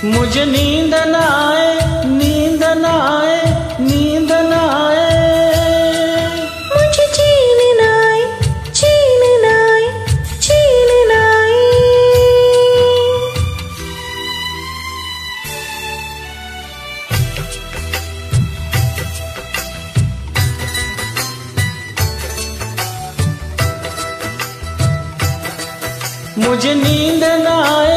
मुझे नींद न आए, नींद न आए, नींद न आए। मुझे चैन न आए, चैन न आए, चैन न आए। मुझे नींद न आए,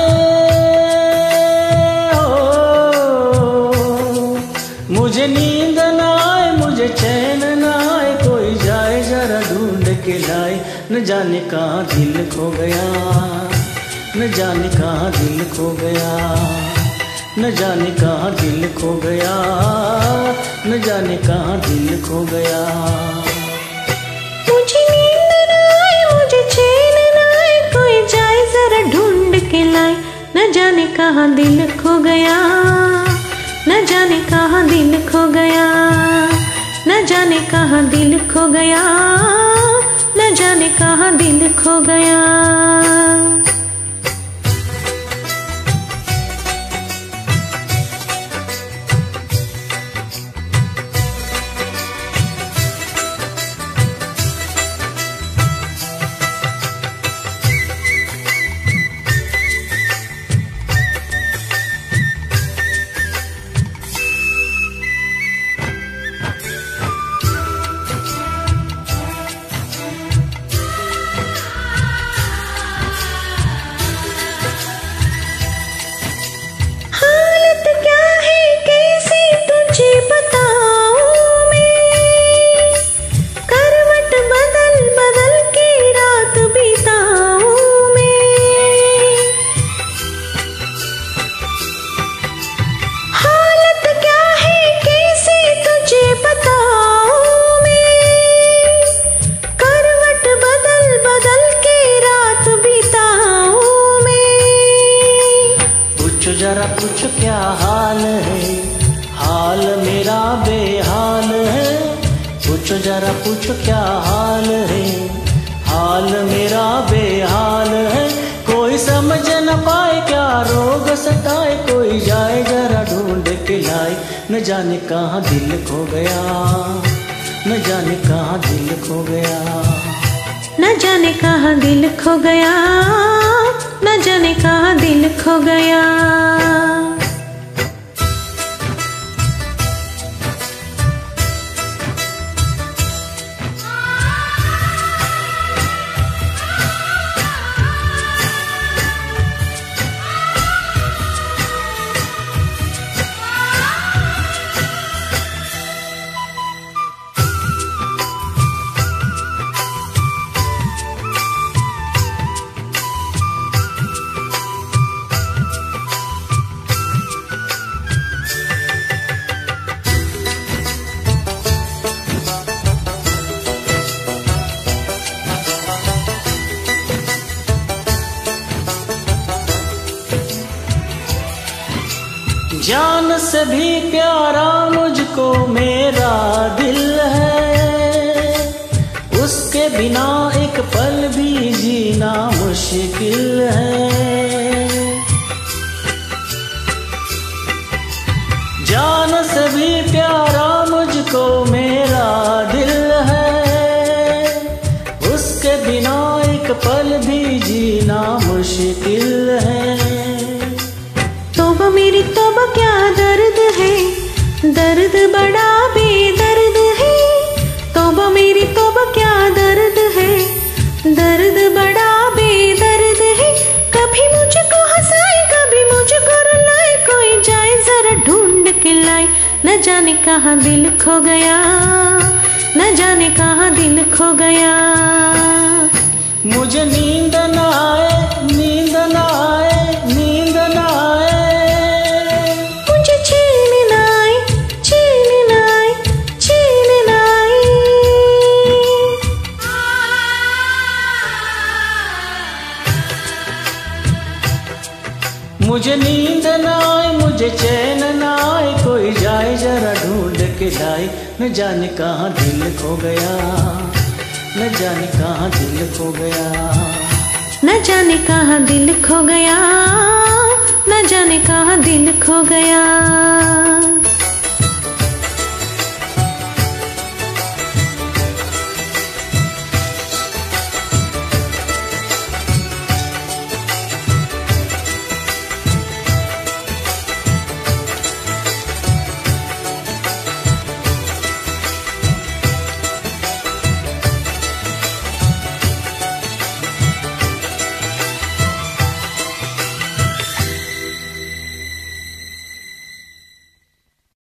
मुझे नींद न आए, मुझे चैन न आए। कोई जाए जरा ढूंढ के लाए, न जाने कहाँ दिल खो गया, न जाने कहाँ दिल खो गया, न जाने कहाँ दिल खो गया, न जाने कहाँ दिल खो गया। मुझे नींद न आए, मुझे चैन न आए। कोई जाए जरा ढूंढ के लाए, न जाने कहाँ दिल खो गया, न जाने कहाँ दिल खो गया, न जाने कहाँ दिल खो गया, न जाने कहाँ दिल खो गया। जरा पूछ क्या हाल है, हाल मेरा बेहाल है। पूछो जरा पूछो क्या हाल है, हाल मेरा बेहाल है। कोई समझ न पाए क्या रोग सताए, कोई जाए जरा ढूंढ के लाए। न जाने कहाँ दिल खो गया, न जाने कहाँ दिल खो गया, न जाने कहाँ दिल खो गया, न जाने कहाँ दिल खो गया। जान से भी प्यारा मुझको मेरा दिल है, उसके बिना एक पल भी जीना मुश्किल है। जान से भी प्यारा मुझको मेरा दिल है, उसके बिना एक पल भी जीना मुश्किल है। तौबा मेरी तौबा क्या दर्द है, दर्द बड़ा बेदर्द है। तौबा मेरी तौबा क्या दर्द है, दर्द बड़ा बेदर्द है। कभी मुझको हंसाए, कभी मुझको रुलाए, कोई जाए जरा ढूंढ के लाए। न जाने कहाँ दिल खो गया, न जाने कहाँ दिल खो गया। मुझे नींद न आए, नींद न आए, नींद न आए। मुझे चैन न आए, चैन न आए, चैन न आए। मुझे नींद न आए, मुझे चैन न आए। कोई जाए जरा ढूंढ के लाए। न जाने कहाँ दिल खो गया, न जाने कहाँ दिल खो गया, न जाने कहाँ दिल खो गया, न जाने कहाँ दिल खो गया।